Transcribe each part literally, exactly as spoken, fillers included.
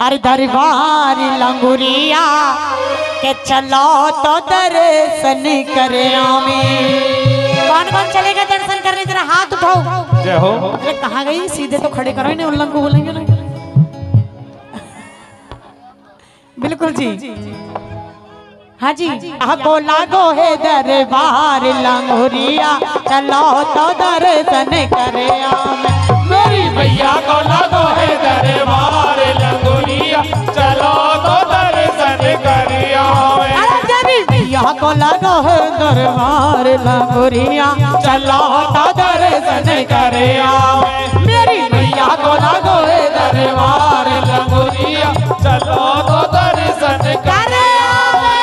अरे दरबार लंगुरिया के चलो तो दर्शन करे आमी। कौन कौन चलेगा दर्शन करने? जरा हाथ उठाओ। जय हो। अरे कहाँ गई? सीधे तो खड़े करो, इन्हें उल्लंघ को बोलेंगे ना। बिल्कुल जी, हाँ जी। को लागो है दरबार लंगुरिया चलो तो दर्शन करे आमी। मेरी मैया को लागो है दरबार लंगुरिया चलो तो दर्शन करे आवे। मैया को लागो है दरबार लंगुरिया चलो तो दर्शन करे आवे। मेरी मैया को लागो है दरबार लंगुरिया चलो तो दर्शन करे आवे।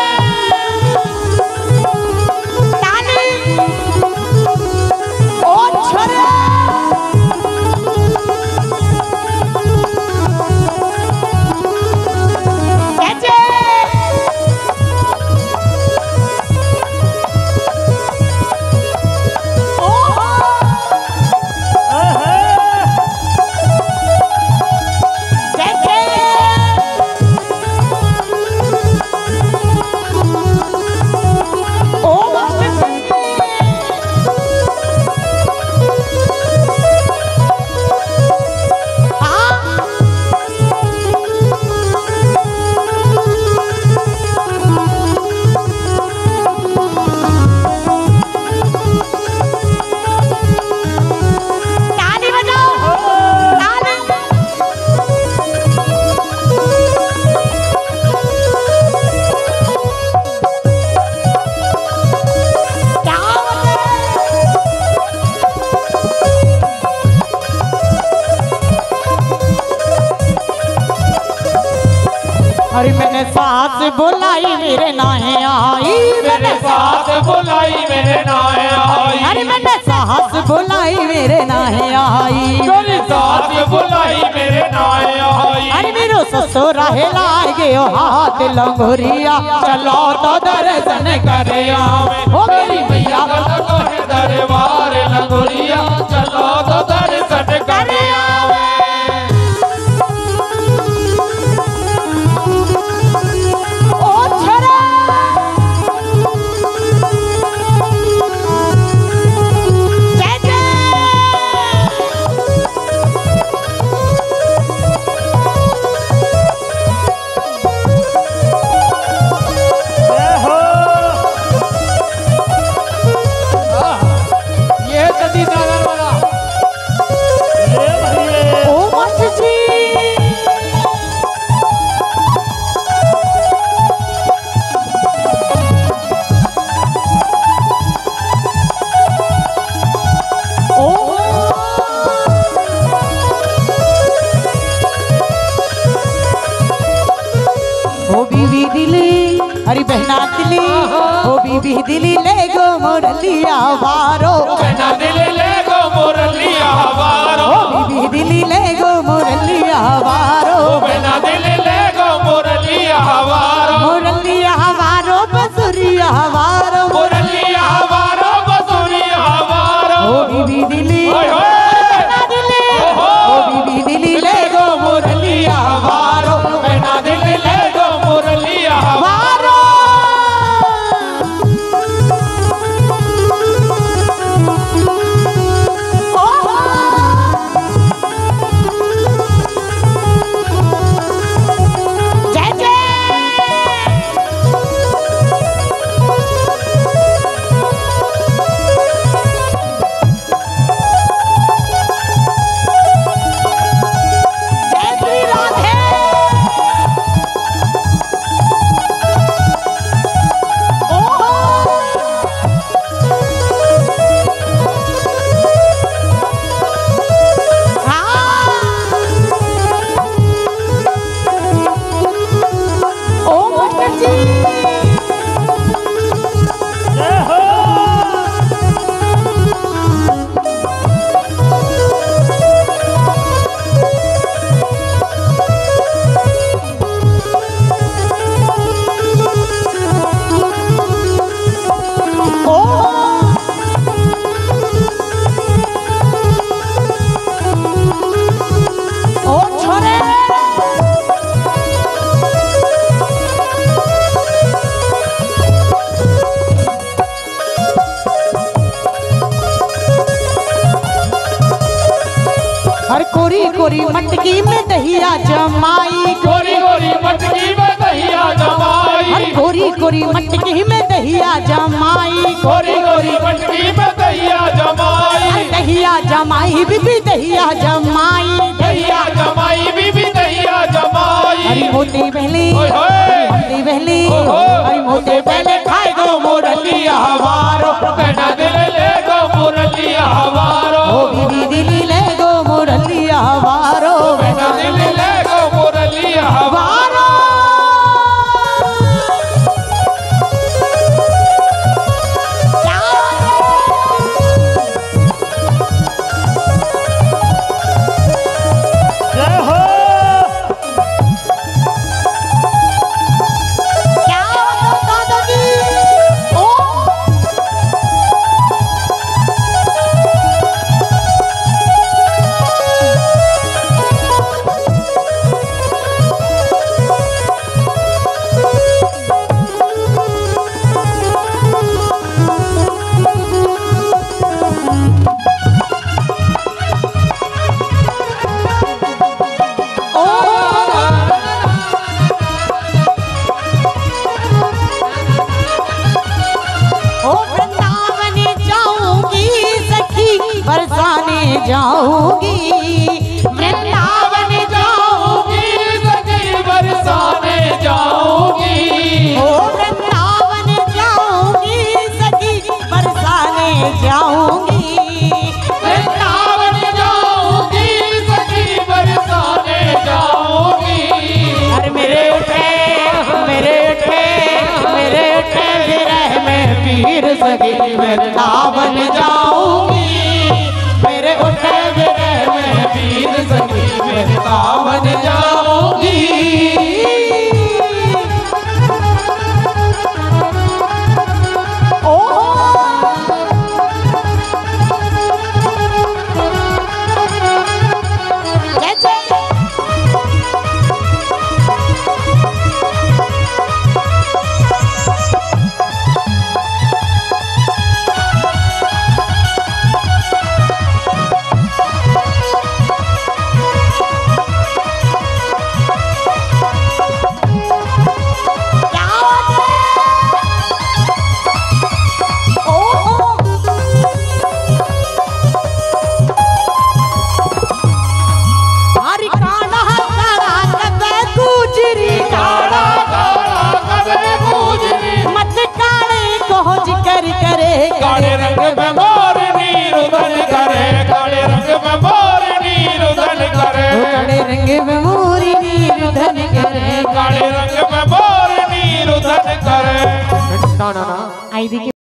ओ छोरे अरे मैंने सास बुलाई मेरे नाहे आई। मेरे सास बुलाई मेरे नाहे आई। अरे मैंने सास बुलाई मेरे नाहे आई। मेरी सास बुलाई मेरे नाहे आई। अरे मेरो ससुर लाए गए हाथ लंगुरिया चलो तो दर्शन करे आवे। ओ मेरी मैया को लागो है दरबार लंगुरिया चलो तो दर्शन करे आवे। हरी बहना दिली ओ बीबी दिली ले गो मोरलिया वारो। बहना दिली ले गो मोरलिया वारो। ओ बीबी दिली ले गो मोरलिया वारो। बहना दिली ले गो मोरलिया वारो। मोरलिया वारो बसुरिया वारो। मोरलिया वारो बसुरिया वारो। ओ बीबी दिली बहना दिली ओ बीबी दिली ले गो मोरलिया वारो। बहना दिली ले गो मोरलिया वारो। गोरी मटकी में दहिया जमाई, गोरी गोरी मटकी में दहिया जमाई, अरे गोरी गोरी मटकी में दहिया जमाई, गोरी गोरी मटकी में दहिया जमाई, अरे दहिया जमाई बीबी दहिया जमाई, दहिया जमाई बीबी दहिया जमाई। अरे मोती बहली ओए होए, मोती बहली ओहो, अरे मोती बहले खाए गो मुरलिया हमारो, कहना दिल ले गो मुरलिया हमारो, ओ बीबी दिली ले गो मुरलिया वारो, कहना दिल ले गो मुरलिया हमारो। बरसाने जाऊंगी वृंदावन जाऊंगी, सखी बरसाने जाऊंगी, ओ वृंदावन जाऊंगी सखी बरसाने जाऊंगी, वृंदावन जाऊंगी, सखी बरसाने जाऊंगी। अरे मेरे उठे मेरे उठे मेरे उठे विरह में पीर सखी वृंदावन जाऊंगी, मेरे उठे विरह में पीर सखी वृंदावन जाऊंगी। ओ जय जय काले रंग में मोरनी रुदन करे, काले रंग में मोरनी रुदन करे, काले रंग में मोरनी रुदन करे, काले रंग में मोरनी रुदन करे। ना ना ना आई